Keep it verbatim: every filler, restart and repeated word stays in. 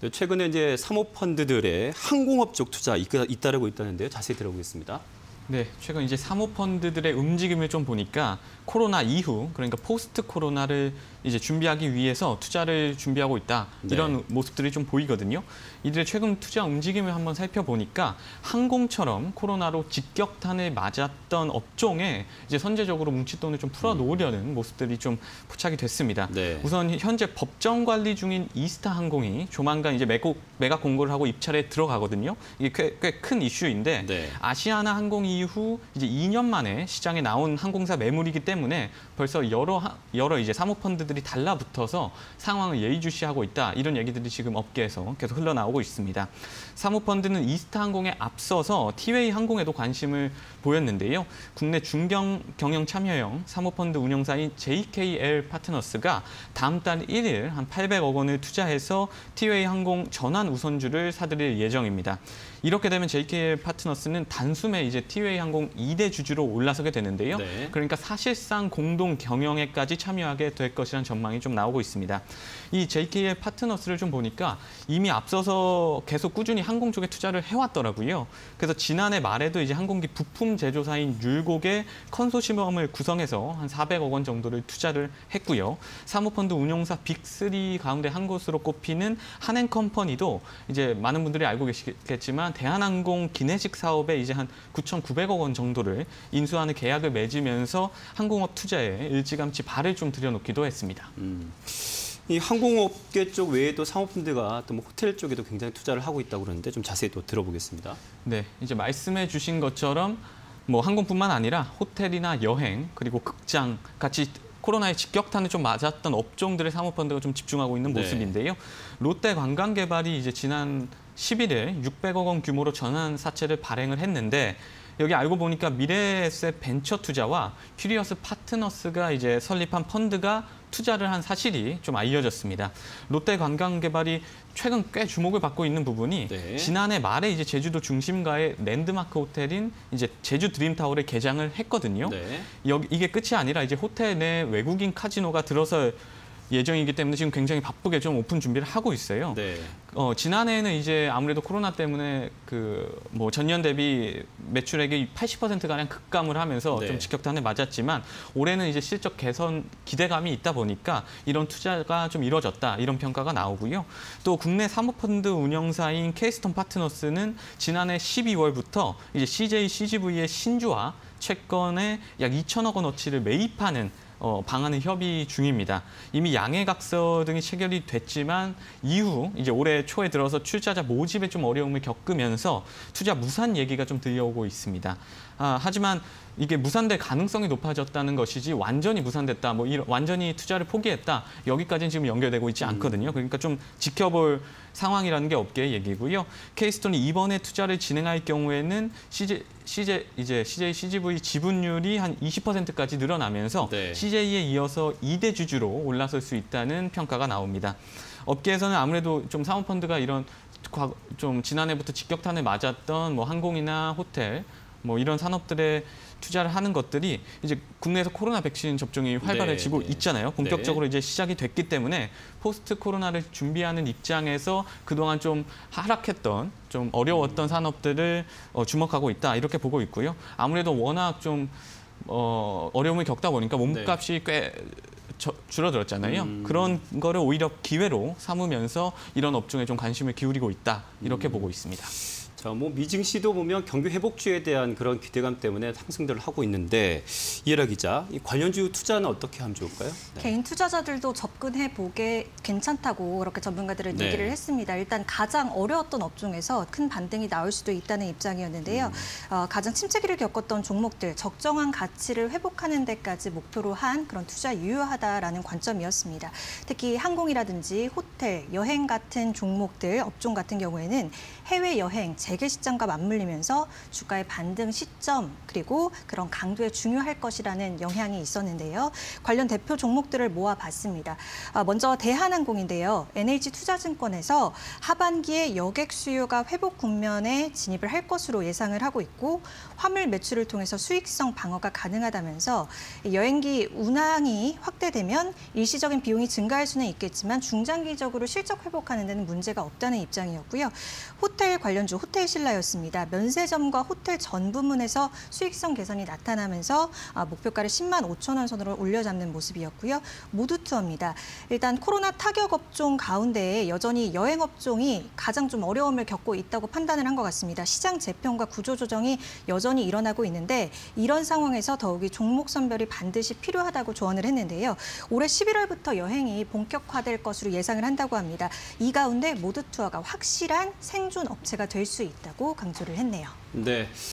네, 최근에 이제 사모펀드들의 항공업 쪽 투자 잇따르고 있다는데요. 자세히 들어보겠습니다. 네, 최근 이제 사모펀드들의 움직임을 좀 보니까 코로나 이후, 그러니까 포스트 코로나를 이제 준비하기 위해서 투자를 준비하고 있다. 이런 네. 모습들이 좀 보이거든요. 이들의 최근 투자 움직임을 한번 살펴보니까 항공처럼 코로나로 직격탄을 맞았던 업종에 이제 선제적으로 뭉칫돈을 좀 풀어놓으려는 음. 모습들이 좀 포착이 됐습니다. 네. 우선 현재 법정 관리 중인 이스타 항공이 조만간 이제 매국, 매각 공고를 하고 입찰에 들어가거든요. 이게 꽤 큰 이슈인데 네. 아시아나 항공 이후 이제 이 년 만에 시장에 나온 항공사 매물이기 때문에 벌써 여러 여러 이제 사모펀드들이 달라붙어서 상황을 예의주시하고 있다. 이런 얘기들이 지금 업계에서 계속 흘러나오고 있습니다. 사모펀드는 이스타 항공에 앞서서 티웨이 항공에도 관심을 보였는데요. 국내 중견 경영 참여형 사모펀드 운영사인 제이케이엘 파트너스가 다음 달 일 일 한 팔백억 원을 투자해서 티웨이 항공 전환 우선주를 사들일 예정입니다. 이렇게 되면 제이케이엘 파트너스는 단숨에 이제 티웨이 항공 이 대 주주로 올라서게 되는데요. 네. 그러니까 사실상 공동 경영에까지 참여하게 될 것이라는 전망이 좀 나오고 있습니다. 이 제이케이엘 파트너스를 좀 보니까 이미 앞서서 계속 꾸준히 항공 쪽에 투자를 해왔더라고요. 그래서 지난해 말에도 이제 항공기 부품 제조사인 율곡의 컨소시엄을 구성해서 한 사백억 원 정도를 투자를 했고요. 사모펀드 운용사 빅쓰리 가운데 한 곳으로 꼽히는 한행컴퍼니도 이제 많은 분들이 알고 계시겠지만 대한항공 기내식 사업에 이제 한 구천구백억 원 정도를 인수하는 계약을 맺으면서 항공업 투자에 일찌감치 발을 좀 들여놓기도 했습니다. 음. 이 항공업계 쪽 외에도 사모펀드가 또 뭐 호텔 쪽에도 굉장히 투자를 하고 있다고 그러는데 좀 자세히 또 들어보겠습니다. 네, 이제 말씀해 주신 것처럼 뭐 항공뿐만 아니라 호텔이나 여행 그리고 극장 같이 코로나의 직격탄을 좀 맞았던 업종들의 사모펀드가 좀 집중하고 있는 모습인데요. 네. 롯데관광개발이 이제 지난 십일 일 육백억 원 규모로 전환 사채를 발행을 했는데 여기 알고 보니까 미래에셋 벤처 투자와 큐리어스 파트너스가 이제 설립한 펀드가 투자를 한 사실이 좀 알려졌습니다. 롯데관광개발이 최근 꽤 주목을 받고 있는 부분이 네. 지난해 말에 이제 제주도 중심가의 랜드마크 호텔인 이제 제주 드림타워를 개장을 했거든요. 네. 여기 이게 끝이 아니라 이제 호텔 내 외국인 카지노가 들어설 예정이기 때문에 지금 굉장히 바쁘게 좀 오픈 준비를 하고 있어요. 네. 어, 지난해에는 이제 아무래도 코로나 때문에 그 뭐 전년 대비 매출액이 팔십 퍼센트 가량 급감을 하면서 네. 좀 직격탄을 맞았지만 올해는 이제 실적 개선 기대감이 있다 보니까 이런 투자가 좀 이뤄졌다 이런 평가가 나오고요. 또 국내 사모펀드 운영사인 케이스톤 파트너스는 지난해 십이월부터 이제 씨제이 씨지브이의 신주와 채권에 약 이천억 원어치를 매입하는 어, 방안을 협의 중입니다. 이미 양해각서 등이 체결이 됐지만 이후 이제 올해 초에 들어서 출자자 모집에 좀 어려움을 겪으면서 투자 무산 얘기가 좀 들려오고 있습니다. 아, 하지만 이게 무산될 가능성이 높아졌다는 것이지 완전히 무산됐다, 뭐 이런, 완전히 투자를 포기했다 여기까지는 지금 연결되고 있지 않거든요. 그러니까 좀 지켜볼 상황이라는 게 업계의 얘기고요. 케이스톤이 이번에 투자를 진행할 경우에는 씨제이, 씨제이, 이제 씨제이 씨지브이 지분율이 한 이십 퍼센트까지 늘어나면서 네. 씨제이에 이어서 이 대 주주로 올라설 수 있다는 평가가 나옵니다. 업계에서는 아무래도 좀 사모펀드가 이런 좀 지난해부터 직격탄을 맞았던 뭐 항공이나 호텔 뭐 이런 산업들에 투자를 하는 것들이 이제 국내에서 코로나 백신 접종이 활발해지고 네, 네. 있잖아요. 본격적으로 네. 이제 시작이 됐기 때문에 포스트 코로나를 준비하는 입장에서 그동안 좀 하락했던 좀 어려웠던 음. 산업들을 어, 주목하고 있다 이렇게 보고 있고요. 아무래도 워낙 좀 어, 어려움을 겪다 보니까 몸값이 네. 꽤 저, 줄어들었잖아요. 음. 그런 거를 오히려 기회로 삼으면서 이런 업종에 좀 관심을 기울이고 있다 이렇게 음. 보고 있습니다. 자, 뭐 미증시도 보면 경기 회복주에 대한 그런 기대감 때문에 상승들을 하고 있는데 이해라 기자, 이 관련주 투자는 어떻게 하면 좋을까요? 네. 개인 투자자들도 접근해 보게 괜찮다고 그렇게 전문가들은 네. 얘기를 했습니다. 일단 가장 어려웠던 업종에서 큰 반등이 나올 수도 있다는 입장이었는데요. 음. 어, 가장 침체기를 겪었던 종목들, 적정한 가치를 회복하는 데까지 목표로 한 그런 투자 유효하다라는 관점이었습니다. 특히 항공이라든지 호텔, 여행 같은 종목들, 업종 같은 경우에는 해외여행, 재개 시점과 맞물리면서 주가의 반등 시점 그리고 그런 강도에 중요할 것이라는 영향이 있었는데요. 관련 대표 종목들을 모아봤습니다. 먼저 대한항공인데요. 엔에이치투자증권에서 하반기에 여객 수요가 회복 국면에 진입을 할 것으로 예상을 하고 있고 화물 매출을 통해서 수익성 방어가 가능하다면서 여행기 운항이 확대되면 일시적인 비용이 증가할 수는 있겠지만 중장기적으로 실적 회복하는 데는 문제가 없다는 입장이었고요. 호텔 관련주 호텔신라였습니다. 면세점과 호텔 전 부문에서 수익성 개선이 나타나면서 목표가를 십만 오천 원 선으로 올려잡는 모습이었고요. 모두투어입니다. 일단 코로나 타격 업종 가운데 여전히 여행 업종이 가장 좀 어려움을 겪고 있다고 판단을 한 것 같습니다. 시장 재평과 구조 조정이 여전히 일어나고 있는데 이런 상황에서 더욱이 종목 선별이 반드시 필요하다고 조언을 했는데요. 올해 십일월부터 여행이 본격화될 것으로 예상을 한다고 합니다. 이 가운데 모두투어가 확실한 생존 업체가 될 수 있다고 강조를 했네요. 네.